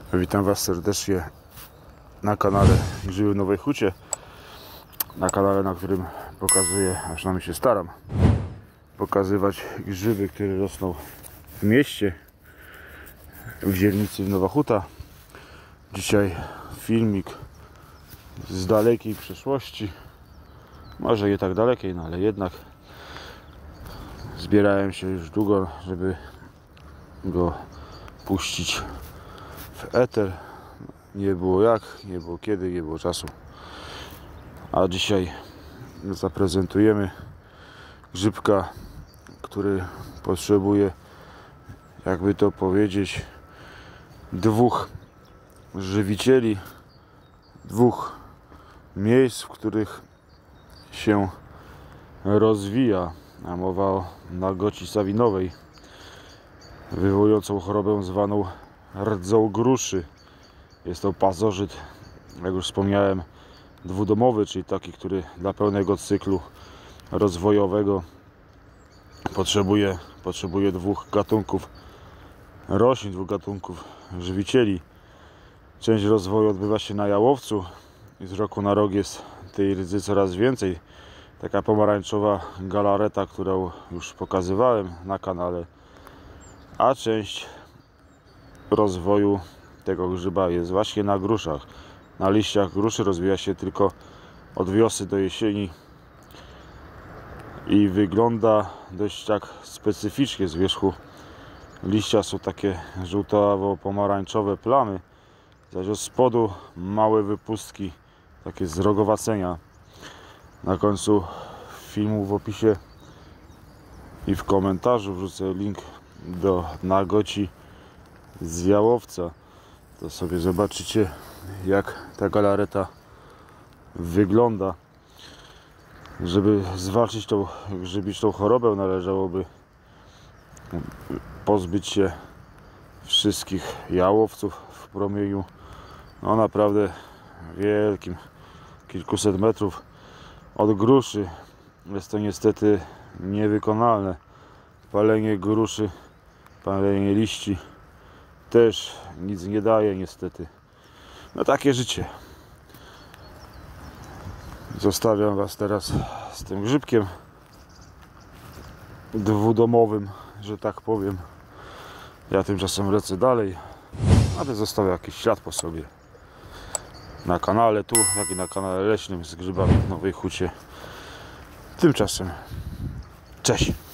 Witam Was serdecznie na kanale Grzyby w Nowej Hucie. Na kanale, na którym pokazuję, a przynajmniej się staram pokazywać grzyby, które rosną w mieście, w dzielnicy Nowa Huta. Dzisiaj filmik z dalekiej przeszłości. Może nie tak dalekiej, no ale jednak zbierałem się już długo, żeby go puścić w eter. Nie było jak, nie było kiedy, nie było czasu. A dzisiaj zaprezentujemy grzybka, który potrzebuje, jakby to powiedzieć, dwóch żywicieli, dwóch miejsc, w których się rozwija. A mowa o nagoci sawinowej, wywołującą chorobę zwaną rdzą gruszy. Jest to pasożyt, jak już wspomniałem, dwudomowy, czyli taki, który dla pełnego cyklu rozwojowego potrzebuje dwóch gatunków roślin, dwóch gatunków żywicieli. Część rozwoju odbywa się na jałowcu i z roku na rok jest tej rdzy coraz więcej. Taka pomarańczowa galareta, którą już pokazywałem na kanale, a część rozwoju tego grzyba jest właśnie na gruszach. Na liściach gruszy rozwija się tylko od wiosny do jesieni i wygląda dość tak specyficznie. Z wierzchu liścia są takie żółtawo-pomarańczowe plamy, zaś od spodu małe wypustki, takie zrogowacenia. Na końcu filmu w opisie i w komentarzu wrzucę link do nagoci z jałowca. To sobie zobaczycie, jak ta galareta wygląda. Żeby zwalczyć tą grzybiczną chorobę, należałoby pozbyć się wszystkich jałowców w promieniu naprawdę wielkim, kilkuset metrów od gruszy. Jest to niestety niewykonalne. Palenie gruszy, palenie liści też nic nie daje niestety. No takie życie. Zostawiam Was teraz z tym grzybkiem dwudomowym, że tak powiem. Ja tymczasem lecę dalej, ale zostawię jakiś ślad po sobie na kanale tu, jak i na kanale leśnym z grzybami w Nowej Hucie. Tymczasem cześć!